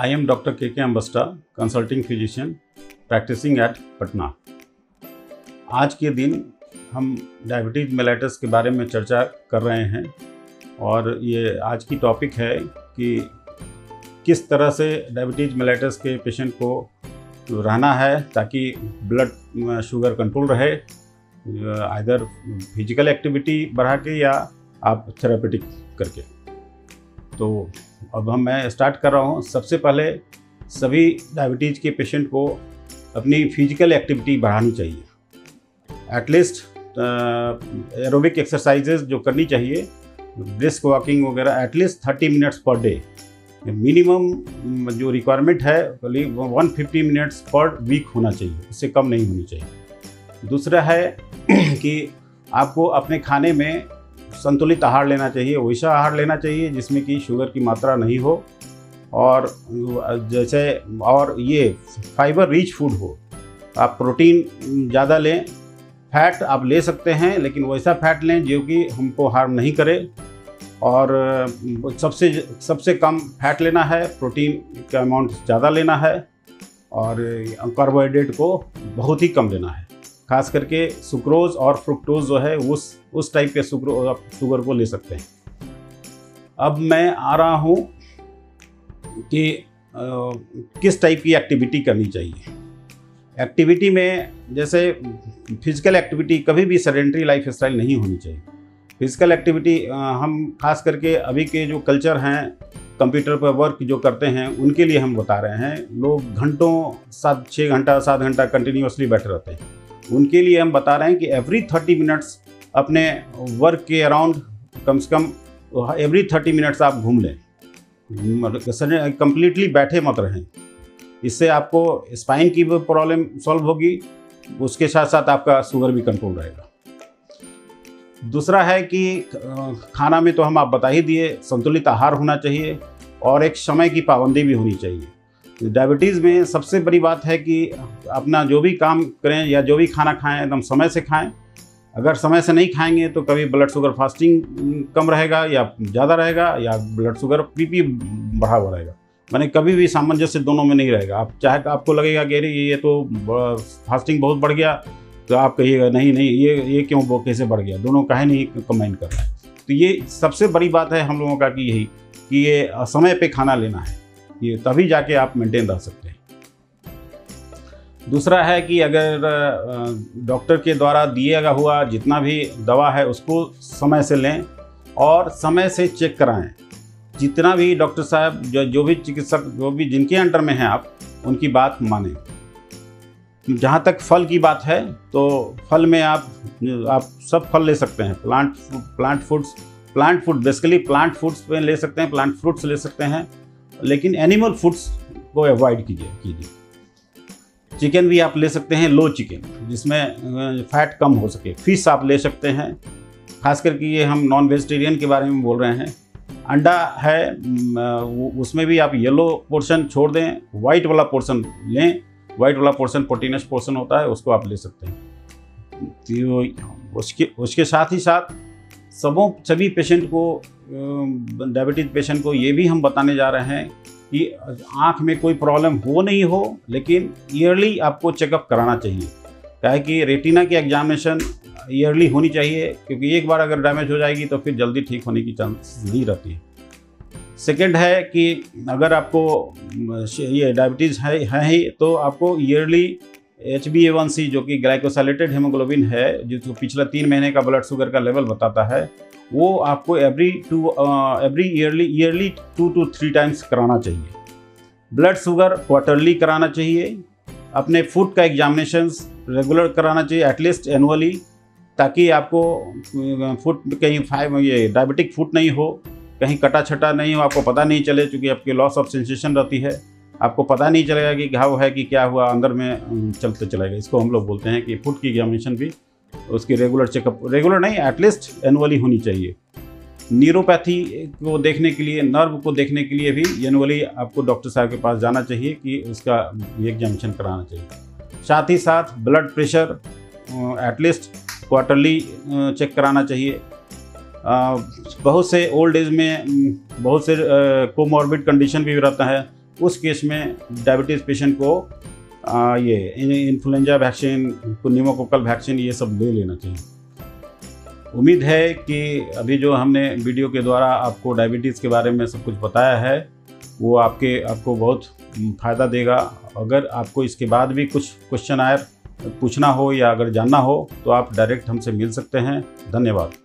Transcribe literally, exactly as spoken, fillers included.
I am Doctor K K Ambastha, consulting physician, practicing at Patna. आज के दिन हम डायबिटीज मेलाइटस के बारे में चर्चा कर रहे हैं और ये आज की टॉपिक है कि किस तरह से डायबिटीज मेलाइटस के पेशेंट को रहना है ताकि ब्लड शुगर कंट्रोल रहे, आइदर फिजिकल एक्टिविटी बढ़ा के या आप थेरापेटिक करके। तो अब हम मैं स्टार्ट कर रहा हूँ। सबसे पहले सभी डायबिटीज़ के पेशेंट को अपनी फिजिकल एक्टिविटी बढ़ानी चाहिए। एटलीस्ट एरोबिक एक्सरसाइजेज जो करनी चाहिए, ब्रिस्क वॉकिंग वगैरह, at least thirty minutes per day. Minimum जो रिक्वायरमेंट है one fifty minutes per week होना चाहिए, इससे कम नहीं होनी चाहिए। दूसरा है कि आपको अपने खाने में संतुलित आहार लेना चाहिए, वैसा आहार लेना चाहिए जिसमें कि शुगर की मात्रा नहीं हो और जैसे और ये फाइबर रिच फूड हो। आप प्रोटीन ज़्यादा लें, फैट आप ले सकते हैं लेकिन वैसा फैट लें जो कि हमको हार्म नहीं करे, और सबसे सबसे कम फैट लेना है, प्रोटीन का अमाउंट ज़्यादा लेना है और कार्बोहाइड्रेट को बहुत ही कम लेना है। खास करके सुक्रोज और फ्रुक्टोज जो है उस उस टाइप के सुक्रो शुगर को ले सकते हैं। अब मैं आ रहा हूँ कि आ, किस टाइप की एक्टिविटी करनी चाहिए। एक्टिविटी में जैसे फिजिकल एक्टिविटी, कभी भी सेडेंटरी लाइफ स्टाइल नहीं होनी चाहिए। फिजिकल एक्टिविटी हम खास करके अभी के जो कल्चर हैं, कंप्यूटर पर वर्क जो करते हैं उनके लिए हम बता रहे हैं। लोग घंटों सात छः घंटा सात घंटा कंटिन्यूसली बैठे रहते हैं, उनके लिए हम बता रहे हैं कि एवरी थर्टी मिनट्स अपने वर्क के अराउंड कम से कम एवरी थर्टी मिनट्स आप घूम लें, कंप्लीटली बैठे मत रहें। इससे आपको स्पाइन की भी प्रॉब्लम सॉल्व होगी, उसके साथ साथ आपका शुगर भी कंट्रोल रहेगा। दूसरा है कि खाना में तो हम आप बता ही दिए, संतुलित आहार होना चाहिए और एक समय की पाबंदी भी होनी चाहिए। डायबिटीज़ में सबसे बड़ी बात है कि अपना जो भी काम करें या जो भी खाना खाएं एकदम समय से खाएं। अगर समय से नहीं खाएंगे तो कभी ब्लड शुगर फास्टिंग कम रहेगा या ज़्यादा रहेगा, या ब्लड शुगर पीपी बढ़ा हुआ रहेगा। मैंने कभी भी सामंजस्य दोनों में नहीं रहेगा। आप चाहे आपको लगेगा कि अरे ये तो फास्टिंग बहुत बढ़ गया, तो आप कहिएगा नहीं नहीं ये ये क्यों वो कैसे बढ़ गया, दोनों काहे नहीं कंबाइन कर रहे हैं। तो ये सबसे बड़ी बात है हम लोगों का कि यही कि ये समय पे खाना लेना है, ये तभी जाके आप मेंटेन रह सकते हैं। दूसरा है कि अगर डॉक्टर के द्वारा दिया हुआ जितना भी दवा है उसको समय से लें और समय से चेक कराएं। जितना भी डॉक्टर साहब जो जो भी चिकित्सक जो भी जिनके अंडर में हैं आप उनकी बात मानें। जहाँ तक फल की बात है तो फल में आप आप सब फल ले सकते हैं। Plant plant foods plant food basically plant foods पे ले सकते हैं, प्लांट फ्रूट्स ले सकते हैं, लेकिन एनिमल फूड्स को अवॉइड कीजिए कीजिए चिकन भी आप ले सकते हैं, लो चिकन जिसमें फैट कम हो सके। फिश आप ले सकते हैं, खास करके ये हम नॉन वेजिटेरियन के बारे में बोल रहे हैं। अंडा है, उसमें भी आप येलो पोर्शन छोड़ दें, वाइट वाला पोर्शन लें। वाइट वाला पोर्शन प्रोटीनस पोर्शन होता है, उसको आप ले सकते हैं। तो उसके उसके साथ ही साथ सबों सभी पेशेंट को, डायबिटीज पेशेंट को ये भी हम बताने जा रहे हैं कि आँख में कोई प्रॉब्लम हो नहीं हो, लेकिन ईयरली आपको चेकअप कराना चाहिए। क्या है कि रेटिना की एग्जामिनेशन ईयरली होनी चाहिए, क्योंकि एक बार अगर डैमेज हो जाएगी तो फिर जल्दी ठीक होने की चांस नहीं रहती है। सेकेंड है कि अगर आपको ये डायबिटीज़ है है ही तो आपको yearly H B A one C जो कि ग्लाइकोसाइलेटेड हेमोग्लोबिन है, जो पिछला तीन महीने का ब्लड शुगर का लेवल बताता है, वो आपको every two every yearly yearly two two three times कराना चाहिए। ब्लड शुगर क्वार्टरली कराना चाहिए। अपने फूड का एग्जामिनेशंस रेगुलर कराना चाहिए, एटलीस्ट एनुअली, ताकि आपको फूड कहीं फाइव ये डायबिटिक फूड नहीं हो, कहीं कटा छटा नहीं हो, आपको पता नहीं चले। चूँकि आपकी लॉस ऑफ सेंसेशन रहती है, आपको पता नहीं चलेगा कि घाव है कि क्या हुआ, अंदर में चलते चलेगा। इसको हम लोग बोलते हैं कि फूड की एग्जामिनेशन भी उसकी रेगुलर चेकअप, रेगुलर नहीं एटलीस्ट एनुअली होनी चाहिए। न्यूरोपैथी को देखने के लिए, नर्व को देखने के लिए भी एनुअली आपको डॉक्टर साहब के पास जाना चाहिए कि उसका एग्जामिनेशन कराना चाहिए। साथ ही साथ blood pressure at least quarterly check कराना चाहिए। बहुत से ओल्ड एज में बहुत से कोमॉर्बिड कंडीशन भी रहता है, उस केस में डायबिटीज़ पेशेंट को आ, ये इन्फ्लुएंजा वैक्सीन, न्यूमोकोकल वैक्सीन ये सब ले लेना चाहिए। उम्मीद है कि अभी जो हमने वीडियो के द्वारा आपको डायबिटीज़ के बारे में सब कुछ बताया है वो आपके आपको बहुत फ़ायदा देगा। अगर आपको इसके बाद भी कुछ क्वेश्चन आए पूछना हो या अगर जानना हो तो आप डायरेक्ट हमसे मिल सकते हैं। धन्यवाद।